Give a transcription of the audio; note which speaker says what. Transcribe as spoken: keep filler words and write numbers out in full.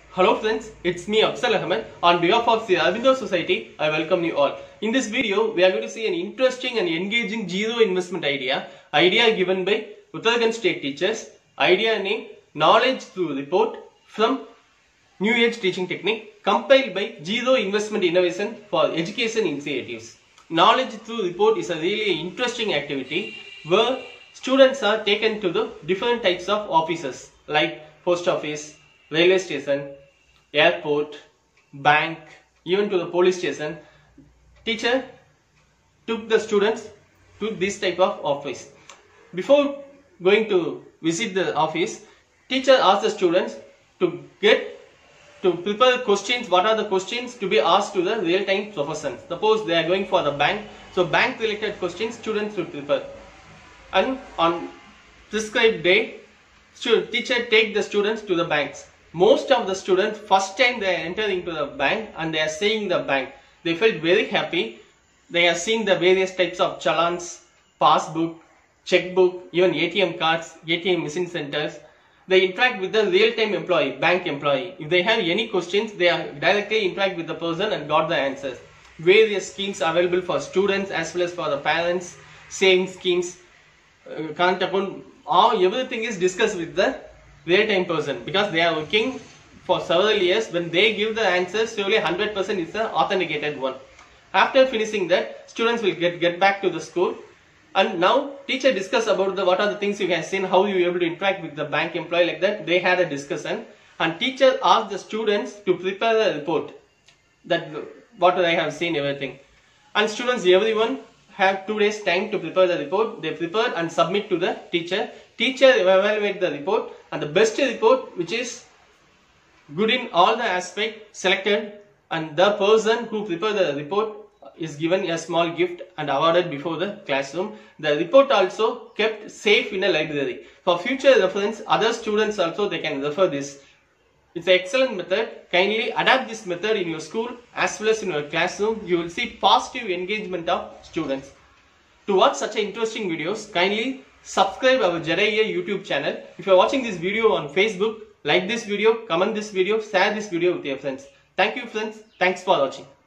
Speaker 1: Hello friends, it's me Afzal Ahmed. On behalf of the Aurobindo Society, I welcome you all. In this video, we are going to see an interesting and engaging zero investment idea. Idea given by Uttarakhand State teachers. Idea named Knowledge Through Report from New Age Teaching Technique, compiled by Zero Investment Innovation for Education Initiatives. Knowledge Through Report is a really interesting activity where students are taken to the different types of offices like post office, railway station, airport, bank, even to the police station. Teacher took the students to this type of office. Before going to visit the office, teacher asked the students to get to prepare questions. What are the questions to be asked to the real-time profession? Suppose they are going for the bank, so bank-related questions students should prepare. And on prescribed day, teacher take the students to the banks. Most of the students, first time they are entering into the bank and they are seeing the bank, they felt very happy. They are seeing the various types of challans, passbook, checkbook, even A T M cards, A T M machine centers. They interact with the real-time employee, bank employee. If they have any questions, they are directly interact with the person and got the answers. Various schemes available for students as well as for the parents, savings schemes, uh, current account, all everything is discussed with the real-time person because they are working for several years. When they give the answers, surely one hundred percent is the authenticated one. After finishing that, students will get, get back to the school, and now teacher discuss about the what are the things you have seen, how you are able to interact with the bank employee, like that. They had a discussion and teacher asked the students to prepare a report that what I have seen everything, and students everyone have two days time to prepare the report. They prepare and submit to the teacher. Teacher evaluate the report, and the best report, which is good in all the aspects, selected, and the person who prepared the report is given a small gift and awarded before the classroom. The report also kept safe in a library. For future reference, other students also they can refer this. It's an excellent method. Kindly adapt this method in your school as well as in your classroom. You will see positive engagement of students. To watch such interesting videos, kindly subscribe our Jaraiya YouTube channel. If you are watching this video on Facebook, like this video, comment this video, share this video with your friends. Thank you friends. Thanks for watching.